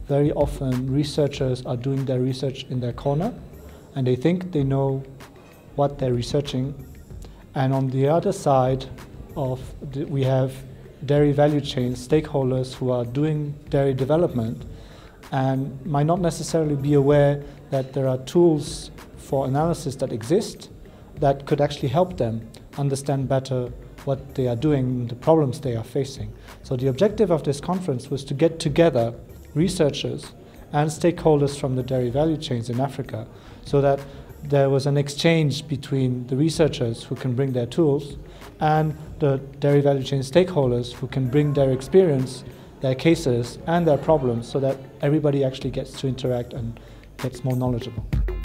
very often researchers are doing their research in their corner and they think they know what they're researching. And on the other side we have dairy value chain stakeholders who are doing dairy development and might not necessarily be aware that there are tools for analysis that exist that could actually help them understand better what they are doing, the problems they are facing. So the objective of this conference was to get together researchers and stakeholders from the dairy value chains in Africa so that there was an exchange between the researchers who can bring their tools and the dairy value chain stakeholders who can bring their experience, their cases and their problems so that everybody actually gets to interact and gets more knowledgeable.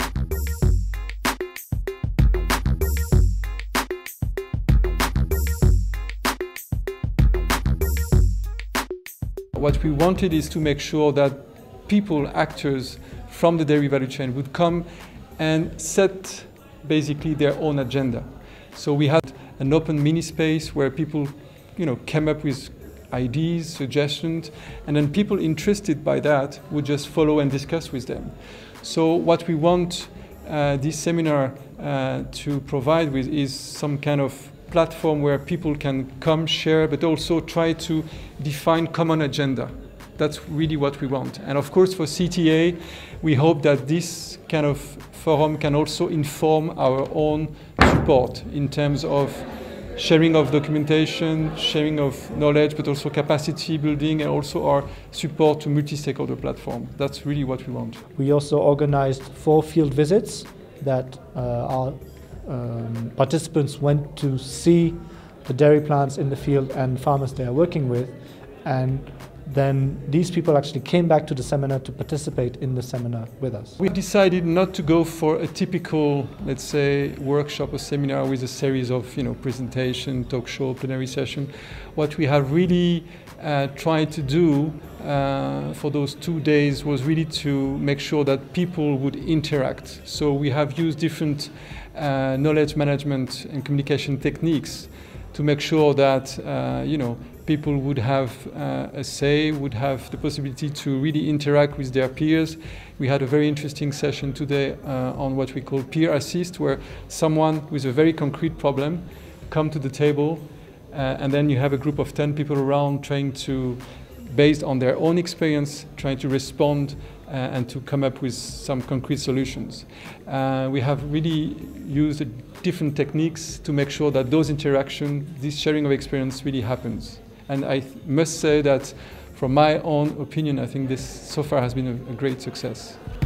What we wanted is to make sure that people, actors from the dairy value chain would come and set basically their own agenda. So we had an open mini space where people, came up with ideas, suggestions, and then people interested by that would just follow and discuss with them. So what we want this seminar to provide with is some kind of platform where people can come, share, but also try to define common agenda. That's really what we want. And of course for CTA, we hope that this kind of forum can also inform our own support in terms of sharing of documentation, sharing of knowledge, but also capacity building and also our support to multi-stakeholder platform. That's really what we want. We also organized 4 field visits that our participants went to see the dairy plants in the field and farmers they are working with, and then these people actually came back to the seminar to participate in the seminar with us. We decided not to go for a typical, let's say, workshop or seminar with a series of presentation, talk show, plenary session. What we have really tried to do for those 2 days was really to make sure that people would interact. So we have used different knowledge management and communication techniques to make sure that people would have a say, would have the possibility to really interact with their peers. We had a very interesting session today on what we call peer assist, where someone with a very concrete problem come to the table and then you have a group of 10 people around trying to, based on their own experience, trying to respond and to come up with some concrete solutions. We have really used different techniques to make sure that those interactions, this sharing of experience really happens. And I must say that from my own opinion, I think this so far has been a great success.